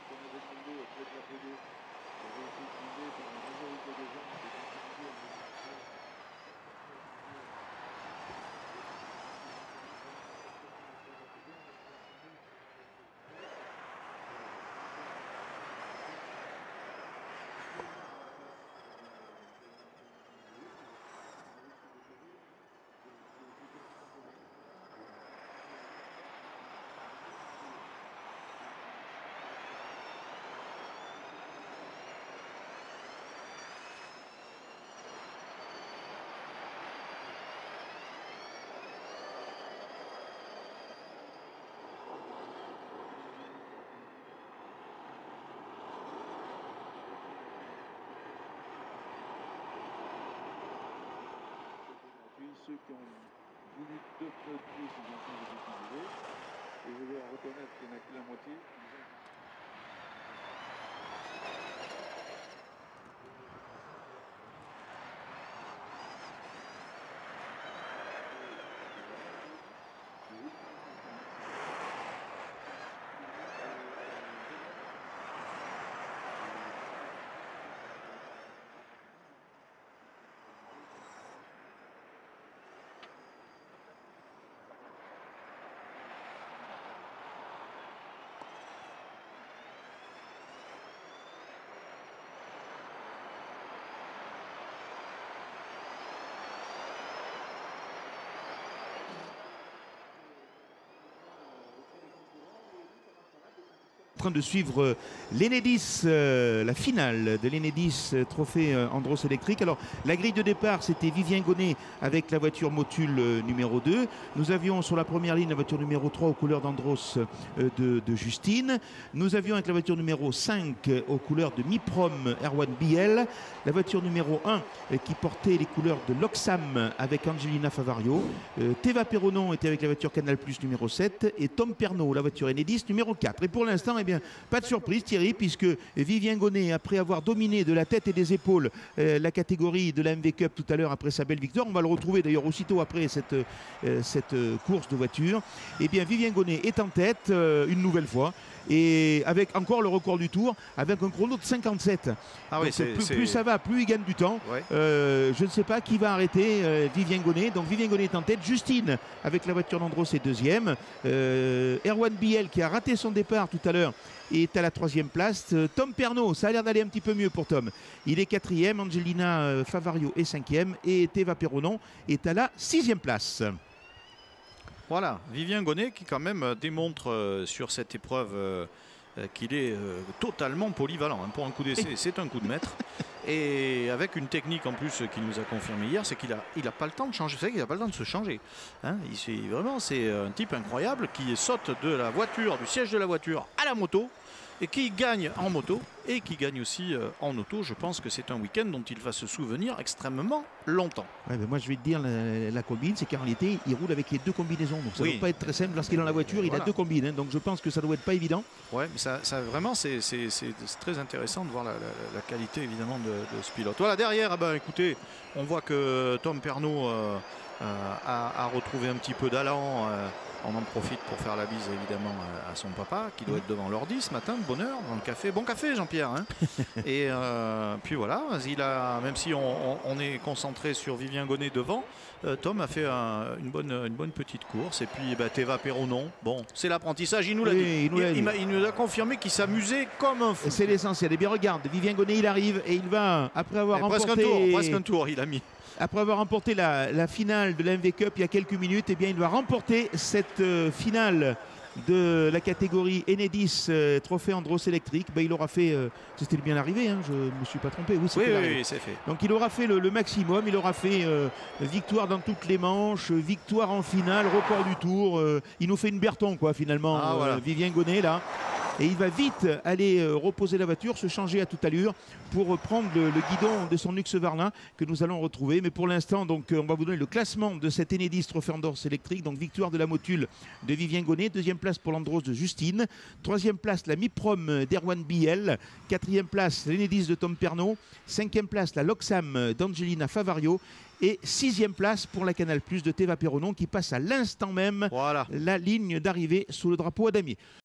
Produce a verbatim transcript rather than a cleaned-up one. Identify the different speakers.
Speaker 1: Ceux qui ont voulu deux fois plus, ils ont changé d'utiliser. Et je dois reconnaître qu'il n'y en a que la moitié.
Speaker 2: En train de suivre l'Enedis, euh, la finale de l'Enedis euh, Trophée euh, Andros électrique. Alors la grille de départ, c'était Vivien Gonnet avec la voiture Motul euh, numéro deux. Nous avions sur la première ligne la voiture numéro trois aux couleurs d'Andros euh, de, de Justine. Nous avions avec la voiture numéro cinq euh, aux couleurs de Miprom Erwan Biel. La voiture numéro un euh, qui portait les couleurs de Loxam avec Angelina Favario. Euh, Teva Perronon était avec la voiture Canal Plus numéro sept et Tom Pernot, la voiture Enedis numéro quatre. Et pour l'instant, eh bien, pas de surprise Thierry, puisque Vivien Gonnet, après avoir dominé de la tête et des épaules euh, la catégorie de la M V Cup tout à l'heure après sa belle victoire, on va le retrouver d'ailleurs aussitôt après cette, euh, cette euh, course de voiture, eh bien Vivien Gonnet est en tête euh, une nouvelle fois. Et avec encore le record du tour, avec un chrono de cinquante-sept.
Speaker 3: Ah oui,
Speaker 2: plus, plus ça va, plus il gagne du temps.
Speaker 3: Ouais.
Speaker 2: Euh, je ne sais pas qui va arrêter euh, Vivien Gonnet. Donc Vivien Gonnet est en tête. Justine, avec la voiture d'Andros, est deuxième. Euh, Erwan Biel, qui a raté son départ tout à l'heure, est à la troisième place. Euh, Tom Pernot, ça a l'air d'aller un petit peu mieux pour Tom. Il est quatrième. Angelina euh, Favario est cinquième. Et Teva Perronon est à la sixième place.
Speaker 3: Voilà, Vivien Gonnet qui quand même démontre euh, sur cette épreuve euh, euh, qu'il est euh, totalement polyvalent. Hein. Pour un coup d'essai, c'est un coup de maître. Et avec une technique en plus qu'il nous a confirmé hier, c'est qu'il n'a il a pas le temps de changer. C'est vrai qu'il n'a pas le temps de se changer. Hein. Il, vraiment, c'est un type incroyable qui saute de la voiture, du siège de la voiture à la moto et qui gagne en moto et qui gagne aussi euh, en auto. Je pense que c'est un week-end dont il va se souvenir extrêmement longtemps.
Speaker 2: Ouais, mais moi je vais te dire la, la combine, c'est qu'en réalité il roule avec les deux combinaisons, donc ça ne
Speaker 3: oui.
Speaker 2: doit pas être très simple. Lorsqu'il est dans la voiture, il
Speaker 3: voilà.
Speaker 2: a deux combines, hein, donc je pense que ça doit être pas évident.
Speaker 3: Ouais, mais ça, ça vraiment c'est très intéressant de voir la, la, la qualité évidemment de, de ce pilote. Voilà, derrière, eh ben, écoutez, on voit que Tom Pernot euh, euh, a, a retrouvé un petit peu d'allant. Euh, On en profite pour faire la bise évidemment à son papa qui doit être devant l'ordi ce matin, de bonne heure, dans le café. Bon café Jean-Pierre. Hein. Et euh, puis voilà, il a, même si on, on, on est concentré sur Vivien Gonnet devant, euh, Tom a fait un, une, bonne, une bonne petite course. Et puis bah, Teva Perronon, bon, c'est l'apprentissage, il nous l'a
Speaker 2: oui,
Speaker 3: dit.
Speaker 2: Il nous,
Speaker 3: il, il, il, il nous a confirmé qu'il s'amusait comme un fou.
Speaker 2: C'est l'essentiel. Et bien regarde, Vivien Gonnet il arrive et il va, après avoir remporté...
Speaker 3: Presque un tour, presque un tour il a mis.
Speaker 2: Après avoir remporté la, la finale de la M V Cup il y a quelques minutes, eh bien, il va remporter cette euh, finale de la catégorie Enedis euh, Trophée Andros électrique. Ben, il aura fait, euh, c'était bien arrivé, hein, je ne me suis pas trompé. Oui,
Speaker 3: oui, oui, oui c'est fait.
Speaker 2: Donc il aura fait le, le maximum, il aura fait euh, victoire dans toutes les manches, victoire en finale, record du tour. Euh, il nous fait une Berton quoi finalement,
Speaker 3: ah, voilà.
Speaker 2: euh, Vivien Gonnet là. Et il va vite aller euh, reposer la voiture, se changer à toute allure pour prendre le, le guidon de son Husqvarna que nous allons retrouver. Mais pour l'instant, donc, on va vous donner le classement de cette Enedis Trophée Andros électrique. Donc victoire de la Motul de Vivien Gonnet, deuxième place pour l'Andros de Justine, troisième place la Miprom d'Erwan Biel, quatrième place l'Enedis de Tom Pernot, cinquième place la Loxam d'Angelina Favario et sixième place pour la Canal Plus de Teva Perronon qui passe à l'instant même
Speaker 3: voilà.
Speaker 2: la ligne d'arrivée sous le drapeau à damier.